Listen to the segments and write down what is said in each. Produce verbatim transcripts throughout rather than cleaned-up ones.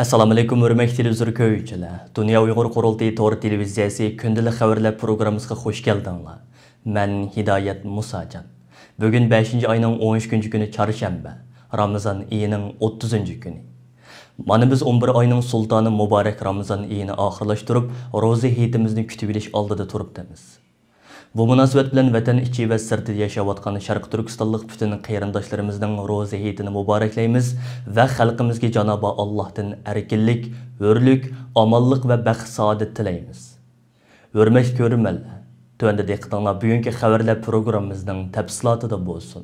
Assalamu alaykum hörmətli televizor ko'ruvchilar. Dunya Uyghur Qurultiyi to'g'ri televiziyasi kündəlik xəvərlər proqramımızga xoş gəldinglar. Men Hidayat Musajan. Bugün beshinchi ayning o'n uchinchi kuni çarşamba, Ramazan ayining o'ttizinchi kuni. Mana biz o'n bir ayning sultoni muborak Ramazan oyini oxirlashtirib, ro'za hayitimizni kutib olish oldida turibmiz. Bu munosabat bilan vatan ichi va sirtida yashayotgan Sharq Turkistonlik bütün qarindoshlarimizning ro'za hayitini muboraklaymiz va xalqimizga Janobi Allohdan erkinlik, hurlik, omonlik va baxt saodat tilaymiz. Hurmatli ko'ruvchilar, tövəndə diqqətinizlər bugünkü xəvərlər proqramımızın təfsilatında bolsun.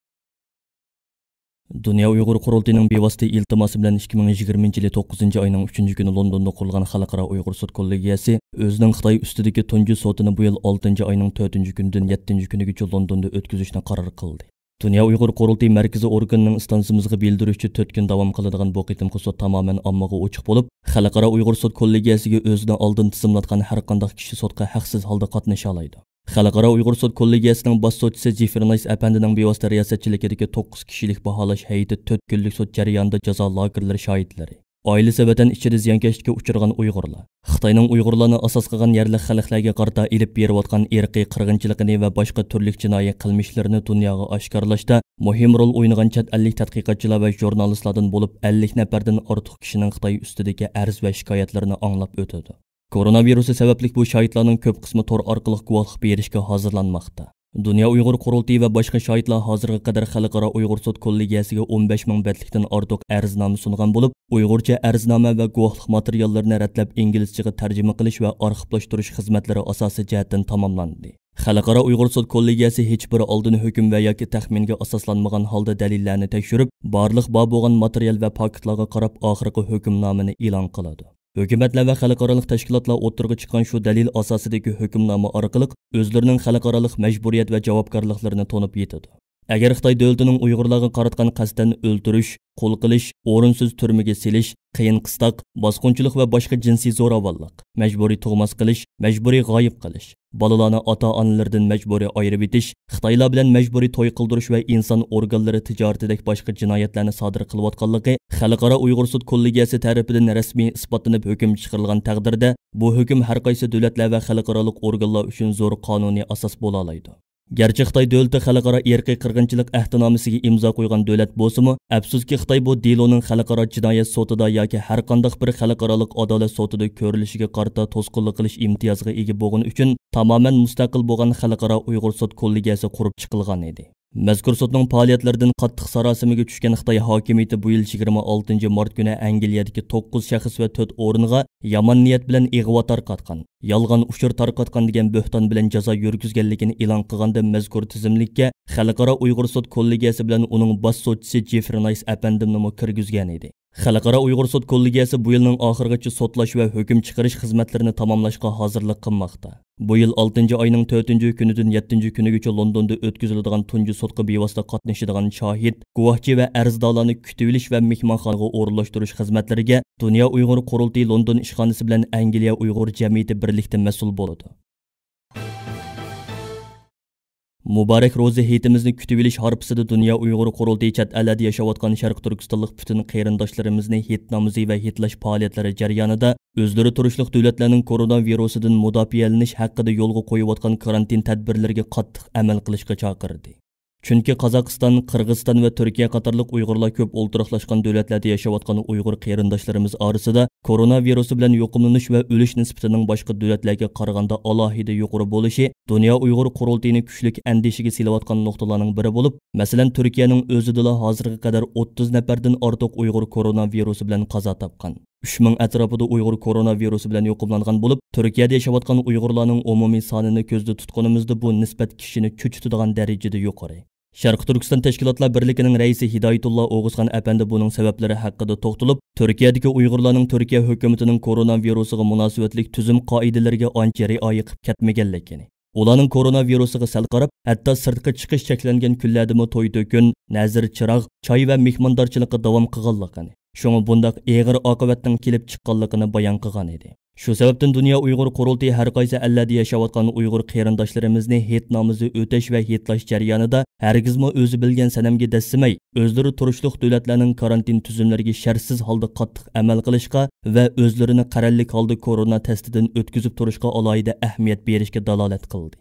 Dunya Uyghur Qurultiyinin bevosita iltimosi bilan ikki ming yigirmanchi yil to'qqizinchi oyning uchinchi kuni Londonda qurilgan Xalqaro Uyg'ur sud kollegiyasi o'zining Xitoy ustidagi tunji sotini bu yil oltinchi oyning to'rtinchi kunidan yettinchi kunigacha Londonda o'tkazishni qaror qildi. Dunya Uyghur Qurultiyi markaziy organining istansimizga bildirishchi to'rt kun davom qiladigan bu qitimqi sud tamoman ommaga ochiq bo'lib, Xalqaro Uyg'ur sud kollegiyasiga o'zini oldin tizimlatgan har qanday kishi sudga haqsiz holda qatnasha oladi. Xalqaro Uyg'ur sud kollegiyasining bosh sudchisi Jifirnays apandining bevosita riyosatchiligidagi to'qqiz kishilik baholash hay'ati to'rt kunlik sud jarayonida jazo lagerlari shohidlari, oilasi vatan ichida ziyonkashlikka uchragan Uyg'urlar, Xitoyning Uyg'urlarni asos qilgan yerlik xalqlarga qarata ilib berayotgan irqiy qirg'inchiligini va boshqa turli jinoiy qilmishlarini dunyoga oshkorlashda muhim rol o'ynagan chet ellik tadqiqotchilar va jurnalistlardan bo'lib ellik nafardan ortiq kishining Xitoy ustidagi arz va shikoyatlarini anglab o'tadi. Koronavirusi sababli bu shohidlarning ko'p qismi tor orqali guvohlik berishga hozirlanmoqda. Dunya Uyg'ur Qurultiyi va boshqa shohidlar hozirga qadar Xalqaro Uyg'ur sud kollegiyasiga o'n besh ming betlikdan ortiq arznoma sungan bo'lib, Uyg'urcha arznoma va guvohlik materiallarini ratlab inglizchaga tarjima qilish va arxivlashtirish xizmatlari asosiy jihatdan tamomlandi. Xalqaro Uyg'ur sud kollegiyasi hech bir oldin hukm va yoki taxminga asoslanmagan holda dalillarni tekshirib, barliq bor bo'lgan material va paketlarga qarab oxirgi hukmnomani e'lon qiladi. Hökumətlər və xalqaralıq təşkilatlar o'tirg'i chiqqan shu dalil asosidagi hukmnoma orqali o'zlarining xalqaralıq məcburiyyət və javobgarlıqlarını tonib yetadi. Agar Xitoy davlatining Uyg'urlarga qaratgan qasddan o'ldirish, qo'l qilish, o'rinsiz turmaga selish, qiyin qistoq, bosqinchilik va boshqa jinsiy zo'ravonlik, majburiy tug'mas qilish, majburiy g'oyib qilish, bolalarni ota-onalardan majburiy ayirib etish, Xitoylar bilan majburiy to'y qildirish va inson organlari tijoratidagi boshqa jinoyatlarni sodir qilayotganligi Xalqaro Uyg'ur sud kollegiyasi tarafidan rasmiy isbotlanib hukm chiqarilgan taqdirda bu hukm har qaysi davlatlar va xalqarалық organlar uchun zo'r qonuniy asos bo'la oladi. Gerçi Xitoy davlati xalqaro irqiy qirg'inchilik ahdnomasiga imzo qo'ygan davlat bo'lsa-mu, afsuski Xitoy bu deloning xalqaro jinoyat sudida yoki har qanday bir xalqarалық adolat sudida ko'rilishiga qarata to'sqinlik qilish imtiyoziga ega bo'lgani uchun tamoman mustaqil bo'lgan Xalqaro Uyg'ur sud kollegiyasi qurib chiqilgan edi. Mazkur sudning faoliyatlaridan qattiq sarosimaga tushgan Xitoy hokimiyati bu yil yigirma oltinchi mart kuni Angliyadagi to'qqiz shaxs va to'rt o'ringa yomon niyat bilan ig'vo tarqatgan, yolg'on uchur tarqatgan degan bo'xton bilan jazo yurgizganligini e'lon qilganda mazkur tizimlikka Xalqaro Uyg'ur sud kollegiyasi bilan uning bosh sudchisi Jifirnays apandimni kirgizgan edi. Xalqaro Uyg'ur sud kollegiyasi bu yilning oxirigacha sotlash va hukm chiqarish xizmatlarini tamomlashga hozirlik qilmoqda. Bu yil oltinchi oyning to'rtinchi kunidan yettinchi kunigacha Londonda o'tkaziladigan tunji sudga bevosita qatnashadigan shohid, guvohchi va arzdorlarni kutib olish va mehmonxonaga o'rinlashtirish xizmatlariga Dunya Uyg'ur Qurultiyi London ishxonasi bilan Angliya Uyg'ur jamiyati birlikda mas'ul bo'ladi. Muborak ro'za hayitimizni kutib olish harpisida Dunya Uyg'ur Qurultiyi chet ellarda yashayotgan Sharq Turkistonlik bütün qarindoshlarimizni hit namuzi va hitlash faoliyatlari jarayonida o'zlari turishliq davlatlarning koronavirusidan mudofialanish haqida yo'lga qo'yayotgan karantin tadbirlariga qattiq amal qilishga chaqirdi. Chunki Qozog'iston, Qirg'iziston va Turkiya qatorliq Uyg'urlar ko'p o'ltiraqlashgan davlatlarda yashayotgan Uyg'ur qarindoshlarimiz orasida koronavirusi bilan yo'qlanish va o'lish nisbatining boshqa davlatlarga qaraganda alohida yuqori bo'lishi Dunya Uyg'ur Qurultiyini kuchlik andishiga silayotgan nuqtalarning biri bo'lib, masalan Turkiyaning o'zida hozirga qadar o'ttiz nafardan ortiq Uyg'ur koronavirusi bilan qazo topgan. uch ming atrofida Uyg'ur koronavirusi bilan yo'qlangan bo'lib, Turkiyada yashayotgan Uyg'urlarning umumiy sonini ko'zda tutganimizda bu nisbat kishini cho'chitadigan darajada yuqori. Sharq Turkiston Tashkilotlar Birligining raisi Hidayatulloh O'g'izxon apandi buning sabablari haqida to'xtalib, Turkiyadagi Uyg'urlarning Turkiya hukumatining koronavirusiga munosabatlik tuzum qoidalariga ancha rioya qilib ketmaganligini, ularning koronavirusiga sal qarab, hatto sirtqa chiqish cheklangan kunlardami to'y to'kun, nazir chiroq, choy va mehmondorchilikka davom qilganligini, shunga bundaq og'ir oqibatning kelib chiqqanligini bayon qilgan edi. Shu sababdan Dunya Uyghur Qurultiyi har qaysi ellarda yashayotgan Uyg'ur qarindoshlarimizni hitnomizni o'tash va hitlash jarayonida hargizmi o'zi bilgan sanamga dassimay, o'zlari turishliq davlatlarning karantin tuzumlariga shartsiz holda qattiq amal qilishga va o'zlarini qarallik holda korona testidan o'tkazib turishga alohida ahamiyat berishga dalolat qildi.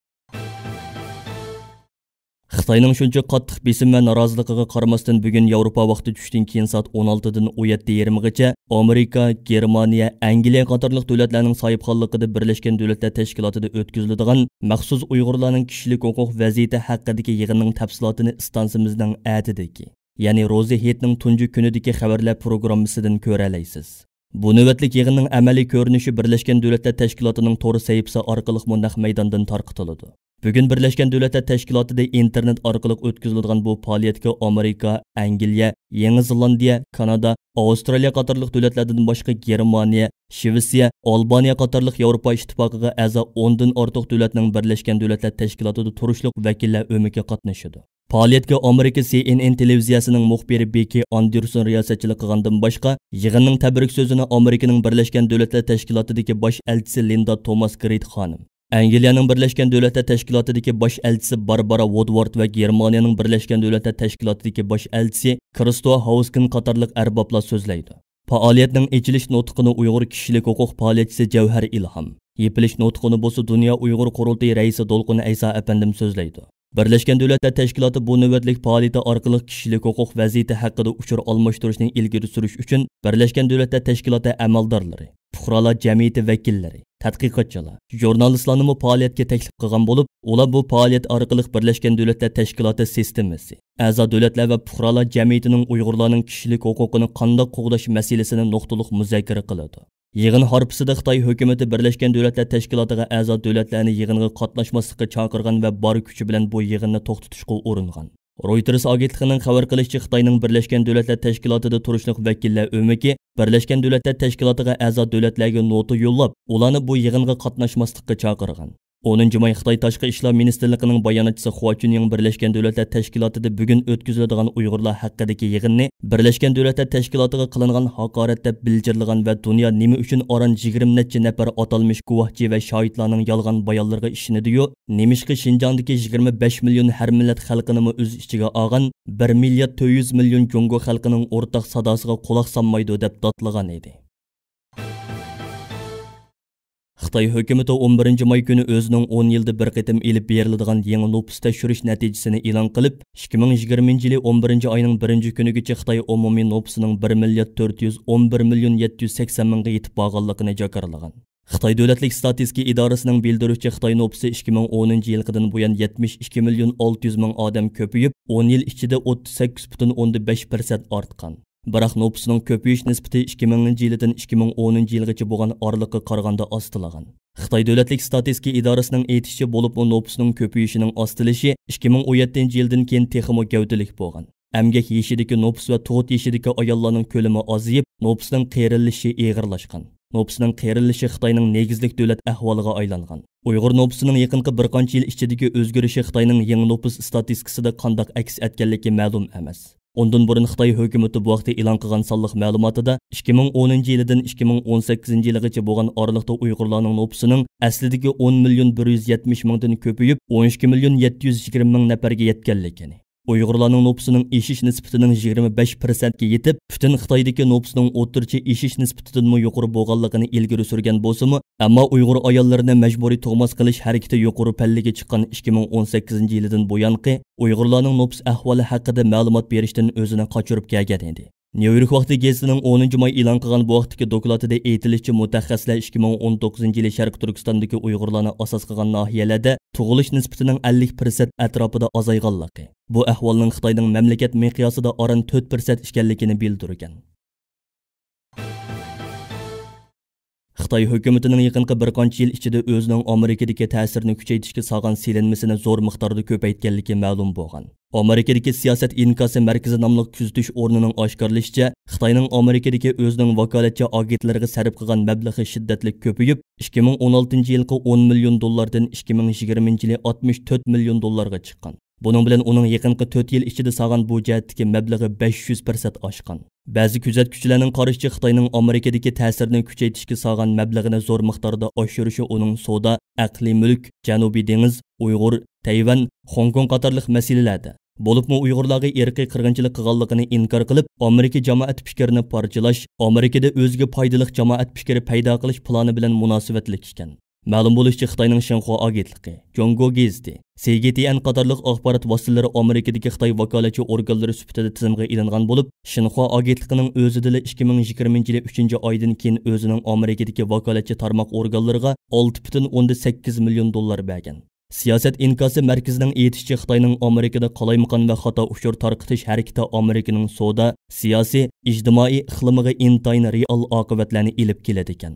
Xitoyning shuncha qattiq besim va noroziligiga qaramasdan bugun Yevropa vaqti tushdan keyin soat o'n oltidan o'n yetti yarim gacha Amerika, Germaniya, Angliya qatorliq davlatlarning sohibxonligida Birlashgan Davlatlar Tashkilotida o'tkaziladigan maxsus Uyg'urlarning kishilik huquq vaziyati haqidagi yig'inning tafsilotini istansimizning atidagi, ya'ni Rozi Hetning tunji kunidagi xabarlar programmasidan ko'ra olasiz. Bu navbatlik yig'inning amaliy ko'rinishi Birlashgan Davlatlar Tashkilotining to'g'ri sahifasi orqali naq maydondan tarqatiladi. Bugun Birlashgan Davlatlar Tashkilotida internet orqali o'tkaziladigan bu faoliyatga Amerika, Angliya, Yangi Zelandiya, Kanada, Avstraliya qatorliq davlatlardan boshqa Germaniya, Shvetsiya, Albaniya qatorliq Yevropa ittifoqiga a'zo o'n dan ortiq davlatning Birlashgan Davlatlar Tashkilotida turishliq vakillar o'miki qatnashadi. Faoliyatga Amerika C N N televiziyasining muxbiri Beki Anderson riyosatchilik qilgandan boshqa yig'inning tabrik so'zini Amerikaning Birlashgan Davlatlar Tashkilotidagi bosh elchisi Linda Thomas Great xonim, Angliyaning Birlashgan Davlatlar Tashkilotidagi bosh elchisi Barbara Woodward va Germaniyaning Birlashgan Davlatlar Tashkilotidagi bosh elchisi Christopher Hauskin qatorliq arboblar so'zlaydi. Faoliyatning ochilish nutqini Uyg'ur kishilik huquq faoliyatchisi Javhar Ilhom, yepilish nutqini bo'lsa Dunya Uyg'ur Qurultiyi raisi Dolqun Aysa apandim so'zlaydi. Birlashgan Davlatlar Tashkiloti bu navbatlik faoliyati orqali kishilik huquq vaziyati haqida uchur almashtirishni ilgari surish uchun Birlashgan Davlatlar Tashkiloti amaldorlari, fuqarolar jamiyati vakillari, tadqiqotchilar, jurnalistlarni faoliyatga taklif qilgan bo'lib, ular bu faoliyat orqali Birlashgan Davlatlar Tashkiloti sistemasi, a'zo davlatlar va fuqarolar jamiyatining Uyg'urlarning kishilik huquqini qanday qo'g'dash masalasini nuqtaliq muzokara qiladi. Yig'in harpisida Xitoy hukumatı Birlashgan Davlatlar Tashkilotiga a'zo davlatlarni yig'inga qatnashmaslikka chaqirgan va bor kuchi bilan bu yig'inni to'xtatishga uringan. Reuters agentligining xabar qilishicha Xitoyning Birlashgan Davlatlar Tashkilotida turishliq vakillar o'miki Birlashgan Davlatlar Tashkilotiga a'zo davlatlarga nota yo'llab, ularni bu yig'inga qatnashmaslikka chaqirgan. o'ninchi may Xitoy Tashqi ishlar ministrligining bayonotchisi Hua Chunying Birlashgan Davlatlar Tashkilotida bugun o'tkaziladigan Uyg'urlar haqidagi yig'inni Birlashgan Davlatlar Tashkilotiga qilingan haqorat deb bildirgan va dunyo nima uchun oran yigirma necha nafar atalmish guvohchi va shohidlarning yolg'on bayonlariga ishonadi-yu, nemishqi Shinjongdagi yigirma besh million har millat xalqini o'z ichiga olgan bir milliard to'rt yuz million Jungo xalqining o'rtaq sadosiga quloq solmaydi deb dotlagan edi. Xitoy hukumati o'n birinchi may kuni o'zining o'n yilda bir qitim elib beriladigan yangi nopus tekshirish natijasini e'lon qilib, ikki ming yigirmanchi yil o'n birinchi oyning birinchi kunigacha Xitoy umumiy nopusining bir milliard to'rt yuz o'n bir million yetti yuz sakson mingga yetib borganligini jakarlagan. Xitoy davlatlik statistika idorasining bildirishicha Xitoy nopusi ikki ming o'ninchi yildan buyon yetmish ikki million olti yuz ming odam ko'payib, o'n yil ichida o'ttiz sakkiz butun o'ndan besh persent ortgan. Biroq nopusining ko'payish nisbati ikki minginchi yildan ikki ming o'ninchi yilgacha bo'lgan oraliqqa qaraganda ostilagan. Xitoy davlatlik statistika idorasining aytishicha bo'lib, u nopusining ko'payishining ostilishi ikki ming o'n yettinchi yildan keyin texmo gavdalik bo'lgan. Emgak yeshidagi nopus va tug'ut yeshidagi ayollarning ko'lami ozayib, nopusning qeyrilishi eg'irlashgan. Nopusning qeyrilishi Xitoyning negizlik davlat ahvoliga aylangan. Uyg'ur nopusining yaqinqi bir qancha yil ichidagi o'zgarishi Xitoyning yangi nopus statistikasida qanday aks etganligi ma'lum emas. Ondan burun Xitoy hukumati bu vaqtda e'lon qilgan sonliq ma'lumotida ikki ming o'ninchi yildan ikki ming o'n sakkizinchi yilgacha bo'lgan oraliqda Uyg'urlarning nopusining aslidagi o'n million bir yuz yetmish mingdan ko'payib o'n ikki million yetti yuz yigirma ming nafarga yetganligini. Uyg'urlarning nopusining eshish nisbatining yigirma besh persent ga yetib, butun Xitoydagi nopusining o'rtacha eshish nisbatidan yuqori bo'lganligini ilgari surgan bo'lsa-mu, ammo Uyg'ur ayollarini majburiy tug'mas qilish harakati yuqori pallaga chiqqan ikki ming o'n sakkizinchi yildan buyanqi Uyg'urlarning nopus ahvoli haqida ma'lumot berishdan o'zini qochirib kelgan edi. New York vaqti gazetining o'ninchi may e'lon qilgan bu vaqtdagi dokladida aytilishicha, mutaxassislar ikki ming o'n to'qqizinchi yil Sharq Turkistondagi Uyg'urlarni asos qilgan nahiyalarda tug'ilish nisbatining ellik persent atrofida azayganligi, bu ahvolning Xitoyning mamlakat miqyosida oran to'rt persent ekanligini bildirgan. Xitoy hukumatining yaqinqi bir qancha yil ichida o'zining Amerikadagi ta'sirini kuchaytirishga solgan silinmasini zo'r miqdorda ko'paytganligi ma'lum bo'lgan. Amerikadagi siyosat inkosi markazi nomli kuzatish o'rnining oshkorlashicha, Xitoyning Amerikadagi o'zining vakolatchi agentlariga sarf qilgan mablag'i shiddatli ko'payib, ikki ming o'n oltinchi yilgi o'n million dollardan ikki ming yigirmanchi yil oltmish to'rt million dollarga chiqqan. Bunun bilan uning yaqinqi to'rt yil ichida sağan bu jihatdagi mablag'i besh yuz foiz oshgan. Ba'zi kuzatuvchilarning qarashicha Xitoyning Amerikadagi ta'sirini kuchaytirishga sağan mablag'ini zo'r miqdorda oshirishi uning savdo, aqliy mulk, Janubiy dengiz, Uyg'ur, Tayvan, Hong Kong qatorliq masalalarda bo'libmi Uyg'urlarga irqiy qirg'inchilik qilganligini inkor qilib, Amerika jamoat fikrini parchalash, Amerikada o'ziga foydali jamoat fikri paydo qilish plani bilan munosabatli ekan. Ma'lum bo'lishicha Xitoyning Shinhua agentligi, Jongo gazeti, C G T N qatorliq axborot vositalari Amerikadagi Xitoy vakolatchi organlari sifatida tizimga ilingan bo'lib, Shinhua agentligining o'zida ikki ming yigirmanchi yil uchinchi oydan keyin o'zining Amerikadagi vakolatchi tarmoq organlariga olti butun o'ndan sakkiz million dollar bergan. Siyosat inkosi markazining aytishicha Xitoyning Amerikada qalaymaqon va xato uchur tarqitish harakati Amerikaning savdo, siyosiy, ijtimoiy iqlimiga intayin real oqibatlarni elib keladi ekan.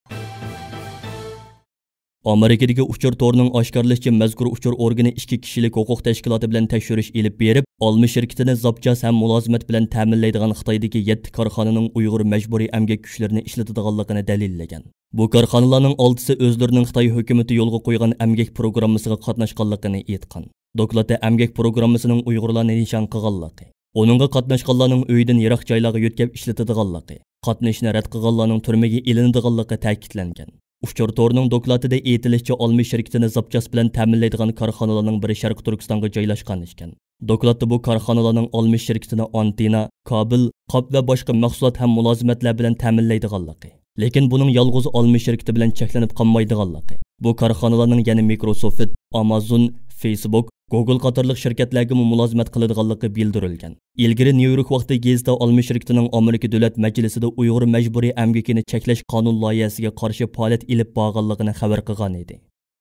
Amerikadagi uchur to'rining oshkorlashicha mazkur uchur organi ikki kishilik huquq tashkiloti bilan tekshirish elib berib, olma shirkatini zapchas ham mulozimat bilan ta'minlaydigan Xitoydagi yetti korxonaning Uyg'ur majburiy emgak kuchlarini ishlatadiganligini dalillagan. Bu korxonalarning oltisi o'zlarining Xitoy hukumatı yo'lga qo'ygan emgak programmasiga qatnashganligini aytgan. Dokladda emgak programmasining Uyg'urlarni nishon qilganligi, uningga qatnashganlarning uyidan yiroq joylarga yo'tkab ishlatadiganligi, qatnashni rad qilganlarning turmaga ilinadiganligi ta'kidlangan. Uchur to'rining dokladida aytilishicha olma shirkatini zapchas bilan ta'minlaydigan korxonalarning biri Sharq Turkistonga joylashgan ekan. Dokladda bu korxonalarning olma shirkatini antena, kabel, qop va boshqa mahsulot ham mulozimatlar bilan ta'minlaydiganligi. Lekin buning yolg'iz olma shirkati bilan cheklanib qolmaydiganligi. Bu korxonalarning yana Microsoft, Amazon, Facebook, Google qatorliq shirkatlarga mulozimat qiladiganligi bildirilgan. Ilgari New York vaqti gezda olma shirkatining Amerika davlat majlisida Uyg'ur majburiy emgakini cheklash qonun loyihasiga qarshi faoliyat ilib borganligini xabar qilgan edi.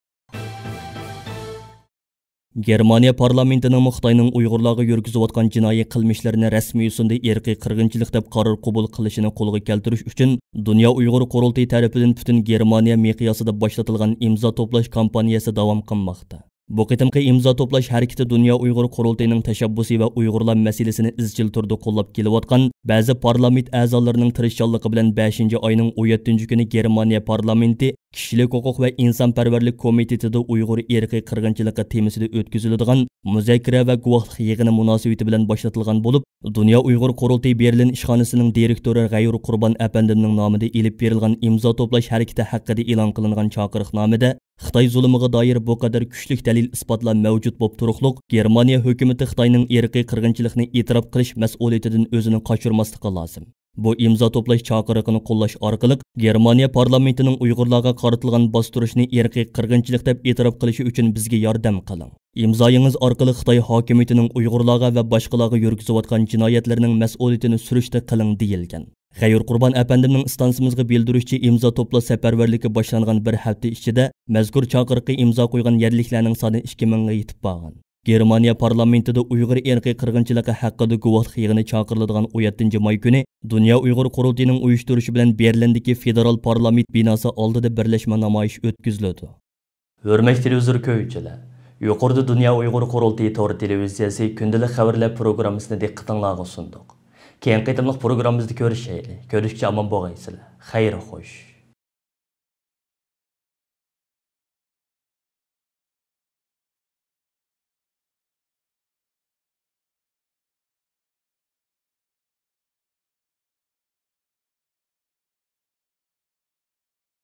Germaniya parlamentining Xitoyning Uyg'urlarga yurgizayotgan jinoiy qilmishlarini rasmiy yo'sinda irqiy qirg'inchilik deb qaror qabul qilishini qo'lga keltirish uchun Dunya Uyg'ur Qurultiyi tarafidan butun Germaniya miqyosida boshlatilgan imzo to'plash kampaniyasi davom qilmoqda. Bu qitimqi imzo to'plash harakati Dunya Uyg'ur Qurultiyining tashabbusi va Uyg'urlar masalasini izchil turda qo'llab kelayotgan ba'zi parlament a'zolarining tirishchanligi bilan beshinchi oyning o'n yettinchi kuni Germaniya parlamenti Kishilik huquq va insonparvarlik komitetida Uyg'ur irqiy qirg'inchiligi temasida o'tkaziladigan muzokara va guvohlik yig'ini munosabati bilan boshlatilgan bo'lib, Dunya Uyg'ur Qurultiyi Berlin ishxonasining direktori G'ayur Qurban apandimning nomida elib berilgan imzo to'plash harakati haqida e'lon qilingan chaqiriqnomada Xitoy zulmiga doir bu qadar kuchli dalil isbotlar mavjud bo'lib turibliq, Germaniya hukumatı Xitoyning irqiy qirg'inchilikni e'tirof qilish mas'uliyatidan o'zini qochirmasligi lozim. Bu imzo to'plash chaqiriqini qo'llash orqali Germaniya parlamentining Uyg'urlarga qaratilgan bostirishni irqiy qirg'inchilik deb e'tirof qilishi uchun bizga yordam qiling. Imzoyingiz orqali Xitoy hokimiyatining Uyg'urlarga va boshqalarga yurgizayotgan jinoyatlarining mas'uliyatini surishda qiling deyilgan. G'ayur Qurban apandimning istansimizga bildirishicha imzo to'plash safarbarligi boshlangan bir hafta ichida mazkur chaqiriqqa imzo qo'ygan yerliklarning soni ikki mingga yetib borgan. Germaniya parlamentida Uyg'ur irqiy qirg'inchiligi haqida guvohlik yig'ini chaqiriladigan o'n yettinchi may kuni Dunya Uyg'ur Qurultiyining uyushtirishi bilan Berlindagi federal parlament binosi oldida birlashma namoyish o'tkazildi. Hurmatli televizor ko'ruvchilar, yuqorida Dunya Uyg'ur Qurultiyi to'g'ri televiziyasi kündəlik xəvərlər pirugrammısini diqqətinizə sunduq. Keyin qitimliq pirugrammimizda ko'rishaylik. Ko'rishga omon bo'lgaysizlar. Xayr xo'sh.